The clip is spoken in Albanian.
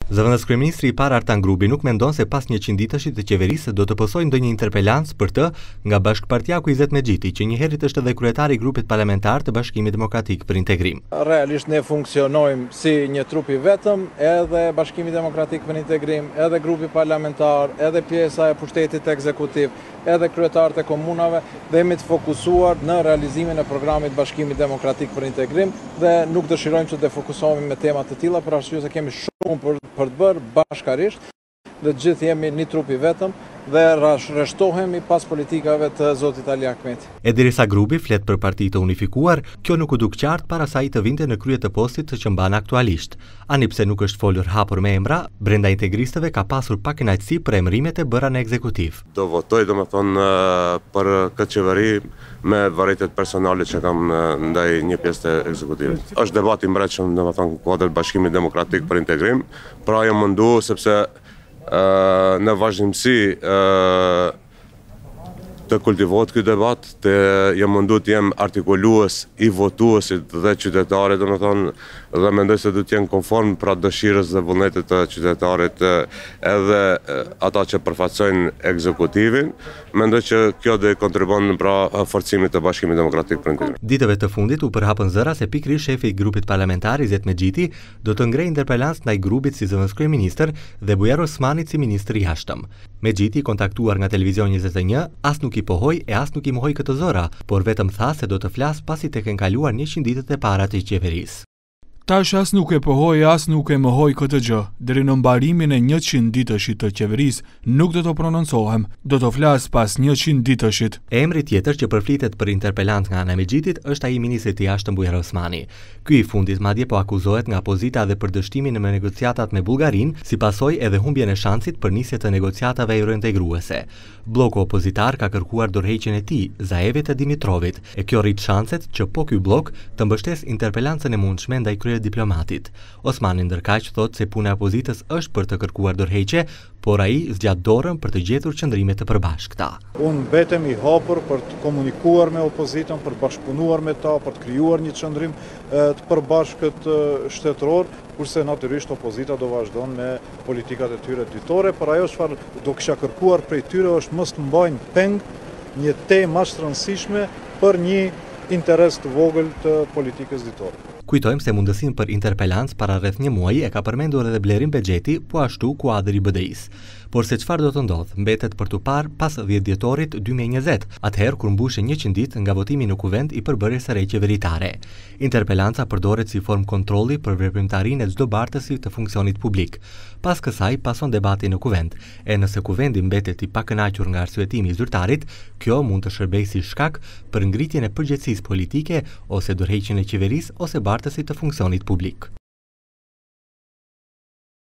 Zëvendës kryeministri I parë Artan Grubi nuk mendon se pas 100 ditësh të qeverisë do të posojë ndonjë interpelancë për të nga Bashkëpartiaku Izet Mexhiti, që njëherët është edhe kryetari I grupit parlamentar të Bashkimit Demokratik për Integrim. Realisht ne funksionojmë si një trup I vetëm, edhe Bashkimi Demokratik për Integrim, edhe grupi parlamentar, edhe pjesa e pushtetit ekzekutiv, edhe kryetarët e komunave, dhe jemi të fokusuar në realizimin e programit Bashkimit Demokratik për Integrim dhe nuk dëshirojmë që të fokusohemi me tema të tilla për arsye se kemi shumë për të bërë bashkarisht dhe gjithë jemi një trup I vetëm dhe rreshtohemi pas politikave të zotit Ali Ahmeti. E derisa grupi flet për parti të unifikuar, kjo nuk u duk qartë para sa I të vinte në krye të postit që mban aktualisht. Ani pse nuk është folur hapur me emra, brenda integristëve ka pasur pak kënaqësi për emrimet e bëra në ekzekutiv. Do votoj domethënë për këtë qeveri me varëtet personale që kam ndaj një pjesë të ekzekutivit. Është debat I mbretshëm domethënë në kuadër Bashkimit Demokratik për Integrim, pra jam mundu sepse në vazhdimsi të kultivohet ky debat, jam mundu të jem artikulues I votuesit dhe qytetarit, domethënë, dhe mendoj se do të jenë konform pra dëshirës dhe vullnetit të qytetarit edhe ata që përfaqësojnë ekzekutivin. Mendoj që kjo do të kontribuon pra forcimit të Bashkimit Demokratik për Integrim. Ditëve të fundit u përhapën zëra se pikërisht shefi I grupit parlamentar Izet Mexhiti do të ngrejë interpelancë ndaj grupit si zëvendës kryeministër dhe Bujar Osmanit si ministër I jashtëm. Mexhiti, kontaktuar nga Televizion 21, as nuk I pohoi e as nuk I mohoi këtë zëra, por vetëm tha se do të flas pasi tek kanë kaluar 100 ditët e para të qeverisë. Tash as nuk e pohoi as nuk e mohoi këtë gjë. Deri në mbarimin e 100 ditëshit të qeverisë nuk do të prononcohem, do të flas pas 100 ditëshit. Emri tjetër që përflitet për interpelant nga ana e Mexhitit është ai I ministrit I jashtëm Bujar Osmani. Ky I fundit madje po akuzohet nga opozita dhe për dështimin në negociatat me Bullgarinë, si pasojë edhe humbjen e shansit për nisje të negociatave eurointegruese. Bloku opozitar ka kërkuar dorëheqjen e tij, Zaevit të Dimitrovit, e kjo rrit shanset që po ky blok të mbështesë interpelancën e mundshme ndaj diplomatit. Osmani ndërkaq thot se puna e opozitës është për të kërkuar dorëheqje, por ai zgjat dorën për të gjetur qëndrime të përbashkëta. Unë mbetem I hapur për të komunikuar me opozitën, për të bashkëpunuar me ta, për të krijuar një qëndrim të përbashkët shtetëror, kurse natyrisht opozita do vazhdon me politikat e tyre ditore, por ajo çfarë do kisha kërkuar prej tyre është mos të mbajnë peng një temë aq të rëndësishme për një interes të vogël të politikës ditore. Kujtojmë se mundësinë për interpelancë para rreth një muaji e ka përmendur edhe Blerim Bexheti, po ashtu kuadri I BDI-s. Por se çfarë do të ndodhë, mbetet për tu parë pas 10 dhjetorit 2020, atëherë kur mbushen 100 ditë nga votimi në kuvent I përbërjes së re qeveritare. Interpelanca përdoret si formë kontrolli për veprimtarinë e çdo bartësi të funksionit publik. Pas kësaj pason debati në kuvent, e nëse kuvendi mbetet I pakënaqur nga arsyetimi I zyrtarit, kjo mund të shërbejë si shkak për ngritjen e përgjegjësisë politike ose dorëheqjen e qeverisë ose bartësit të funksionit publik.